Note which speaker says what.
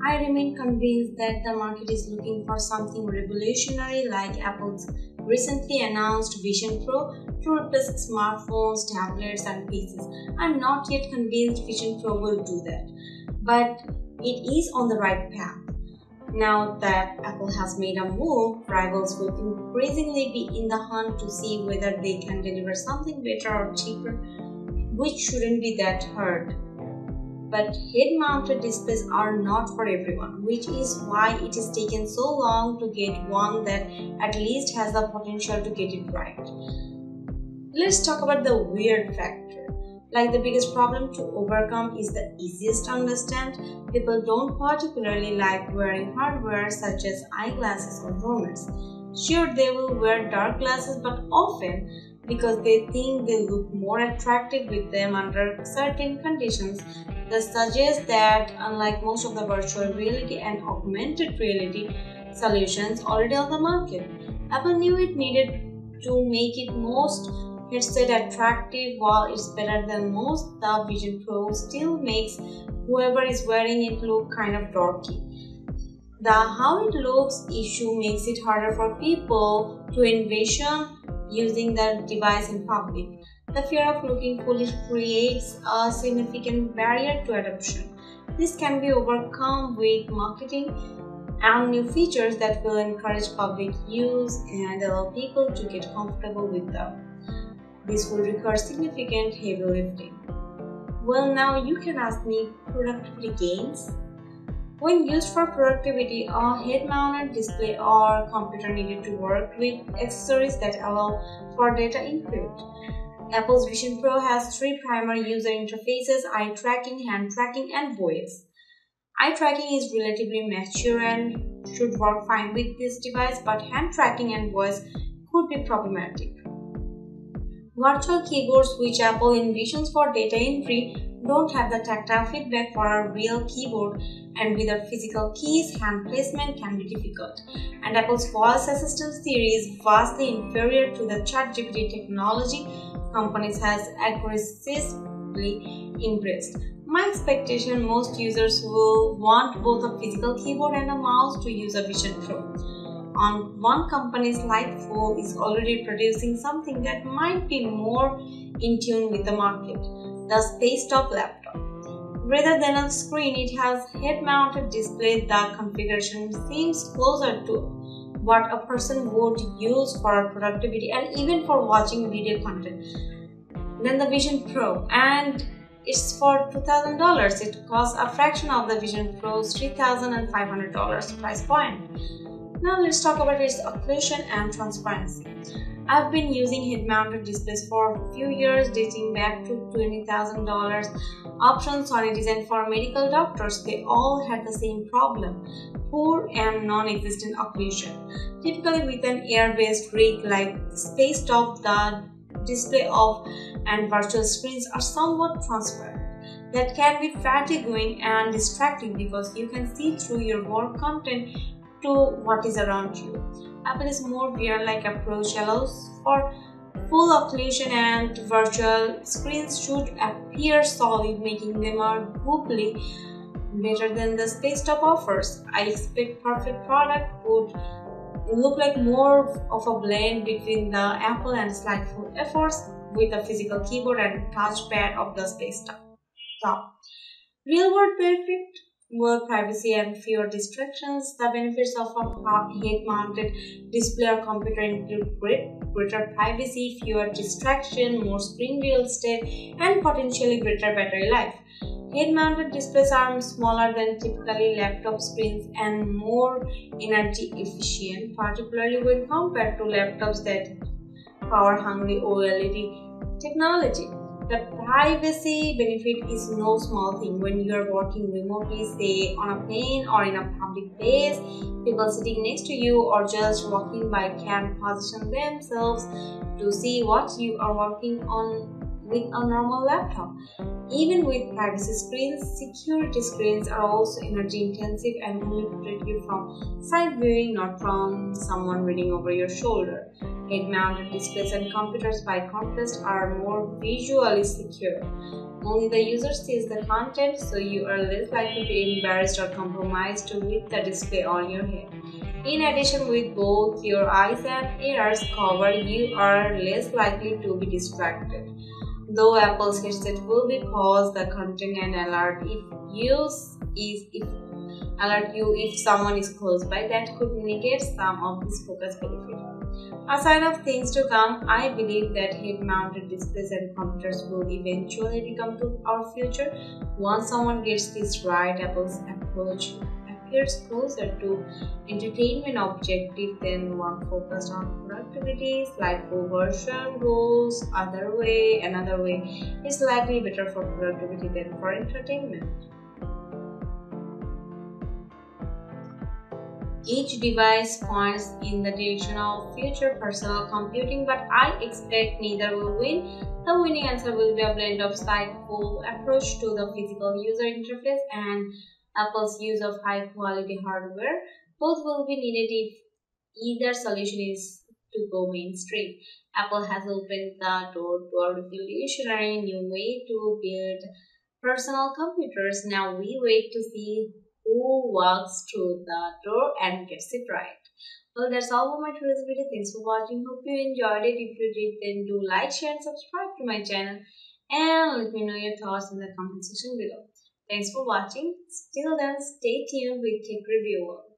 Speaker 1: I remain convinced that the market is looking for something revolutionary like Apple's recently announced Vision Pro to replace smartphones, tablets, and PCs. I'm not yet convinced Vision Pro will do that, but it is on the right path. Now that Apple has made a move, rivals will increasingly be in the hunt to see whether they can deliver something better or cheaper, which shouldn't be that hard. But head-mounted displays are not for everyone, which is why it has taken so long to get one that at least has the potential to get it right. Let's talk about the weird factor. Like the biggest problem to overcome is the easiest to understand. People don't particularly like wearing hardware such as eyeglasses or helmets. Sure, they will wear dark glasses, but often because they think they look more attractive with them under certain conditions. This suggests that unlike most of the virtual reality and augmented reality solutions already on the market, Apple knew it needed to make it most headset attractive. While it's better than most, the Vision Pro still makes whoever is wearing it look kind of dorky. The how it looks issue makes it harder for people to envision using the device in public. The fear of looking foolish creates a significant barrier to adoption. This can be overcome with marketing and new features that will encourage public use and allow people to get comfortable with them. This will require significant heavy lifting. Well, now you can ask me productivity gains. When used for productivity, a head-mounted display or computer needed to work with accessories that allow for data input. Apple's Vision Pro has three primary user interfaces: eye tracking, hand tracking, and voice. Eye tracking is relatively mature and should work fine with this device, but hand tracking and voice could be problematic. Virtual keyboards, which Apple envisions for data entry, don't have the tactile feedback for a real keyboard, and without physical keys, hand placement can be difficult. And Apple's voice assistant series is vastly inferior to the ChatGPT technology companies has aggressively embraced. My expectation most users will want both a physical keyboard and a mouse to use a Vision Pro. On one company's Lightful is already producing something that might be more in tune with the market, the Spacetop laptop. Rather than a screen, it has head-mounted display. The configuration seems closer to what a person would use for productivity and even for watching video content than the Vision Pro, and it's for $2,000. It costs a fraction of the Vision Pro's $3,500 price point. Now let's talk about its occlusion and transparency. I've been using head-mounted displays for a few years, dating back to $20,000. Options on it designed for medical doctors. They all had the same problem: poor and non-existent occlusion. Typically with an air-based rig like Spacetop, the display of and virtual screens are somewhat transparent. That can be fatiguing and distracting because you can see through your work content to what is around you. Apple's more VR-like approach allows for full occlusion, and virtual screens should appear solid, making them arguably better than the Spacetop offers. I expect perfect product would look like more of a blend between the Apple and Lightful efforts, with a physical keyboard and touchpad of the Spacetop. Real-world benefit: more privacy and fewer distractions. The benefits of a head-mounted display or computer include greater privacy, fewer distractions, more screen real estate, and potentially greater battery life. Head-mounted displays are smaller than typically laptop screens and more energy efficient, particularly when compared to laptops that power-hungry OLED technology. The privacy benefit is no small thing. When you are working remotely, say on a plane or in a public place, people sitting next to you or just walking by can position themselves to see what you are working on with a normal laptop. Even with privacy screens, security screens are also energy intensive and only protect you from side viewing, not from someone reading over your shoulder. Head-mounted displays and computers, by contrast, are more visually secure. Only the user sees the content, so you are less likely to be embarrassed or compromised with the display on your head. In addition, with both your eyes and ears covered, you are less likely to be distracted. Though Apple's headset will be pause the content and alert you if someone is close by, that could negate some of this focus benefit. A sign of things to come, I believe that head-mounted displays and computers will eventually become to our future. Once someone gets this right, Apple's approach appears closer to entertainment objective than one focused on productivity. Slight version goes another way is likely better for productivity than for entertainment. Each device points in the direction of future personal computing, but I expect neither will win. The winning answer will be a blend of thoughtful approach to the physical user interface and Apple's use of high quality hardware. Both will be needed if either solution is to go mainstream. Apple has opened the door to a revolutionary new way to build personal computers. Now we wait to see who walks through the door and gets it right. Well, that's all for my today's video. Thanks for watching. Hope you enjoyed it. If you did, then do like, share, and subscribe to my channel. And let me know your thoughts in the comment section below. Thanks for watching. Till then, stay tuned with Tech Reviewer.